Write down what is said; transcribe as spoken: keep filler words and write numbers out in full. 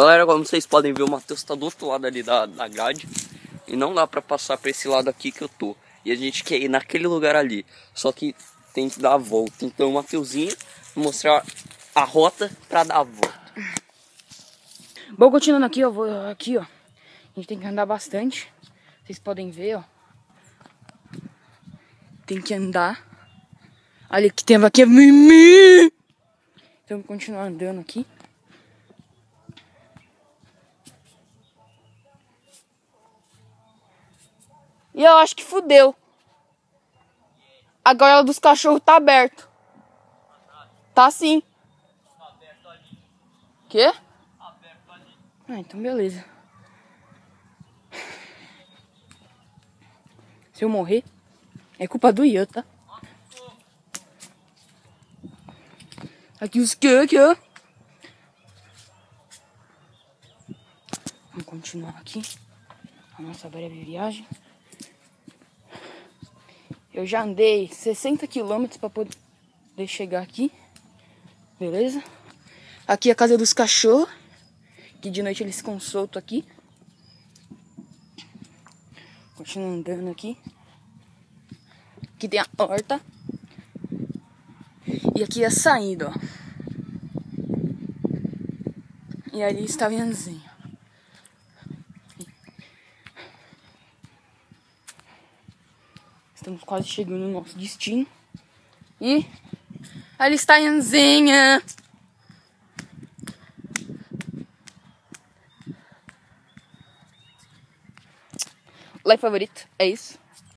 Galera, como vocês podem ver, o Matheus tá do outro lado ali da, da grade. E não dá pra passar pra esse lado aqui que eu tô. E a gente quer ir naquele lugar ali. Só que tem que dar a volta. Então o Matheusinho vai mostrar a rota pra dar a volta. Bom, continuando aqui, ó. Vou, aqui, ó. A gente tem que andar bastante. Vocês podem ver, ó. Tem que andar. Olha que tem aqui. Então, vou continuar andando aqui. E eu acho que fudeu. A gaiola dos cachorros tá aberto. Tá sim. Tá aberto ali. Quê? Aberto ali. Ah, então beleza. Se eu morrer, é culpa do Ian, tá? Aqui os que aqui, ó. Vamos continuar aqui a nossa breve viagem. Eu já andei sessenta quilômetros para poder chegar aqui. Beleza? Aqui é a casa dos cachorros. Que de noite eles ficam soltos aqui. Continuo andando aqui. Aqui tem a horta. E aqui é a saída, ó. E ali está o Ianzinho. Estamos quase chegando no nosso destino. E ali está a Ianzinha. Like favorito, é isso.